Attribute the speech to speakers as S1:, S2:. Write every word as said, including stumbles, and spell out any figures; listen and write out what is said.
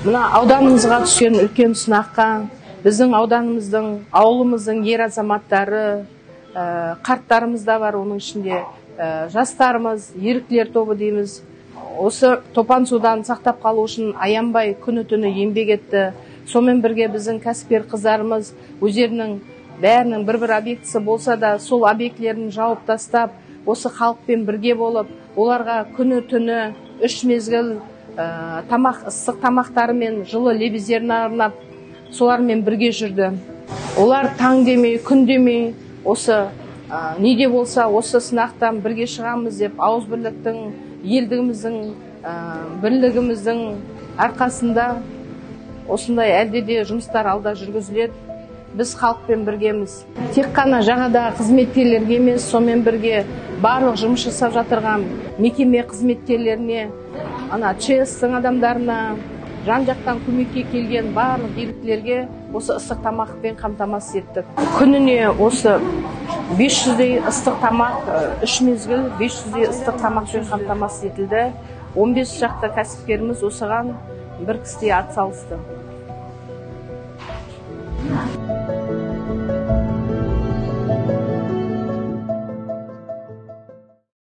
S1: Мына ауданымызға түскен үлкен сынаққа біздің ауданымыздың, ауылымыздың ер азаматтары, қарттарымыз да бар, оның ішінде жастарымыз, еріктілер тобы дейміз. Осы топан судан сақтап қалу үшін аянбай күні-түні еңбек етті. Сонымен бірге біздің кәсіпкер қыздарымыз өздерінің бәрінің бір-бір объектісі болса да, сол объектілерін жауып тастап, осы халықпен бірге болып, оларға күні-түні үш мезгіл тамақ, ыстық тамақтары мен жылы лебіздерін арнап, солармен бірге жүрді. Олар таң демей, күн демей, осы неде болса, осы сынақтан бірге шығамыз деп, ауызбірліктің, елдігіміздің, бірлігіміздің арқасында осындай әлде де жұмыстар алда жүргізіледі. Біз халықпен біргеміз. Тек қана жаңадағы қызметкерлерге емес, сонымен бірге барлық жұмыс жасап жатырған мекеме қызметкерлеріне, ана ЧС-тің адамдарына, жан-жақтан көмекке келген барлық еріктілерге осы ыстық тамақпен қамтамасыз еттік. Күніне осы бес жүздей ыстық тамақ, үш мезгіл бес жүздей ыстық тамақпен қамтамасыз етілді. он бес шақты кәсіпкеріміз осыған бір кісідей атсалысты.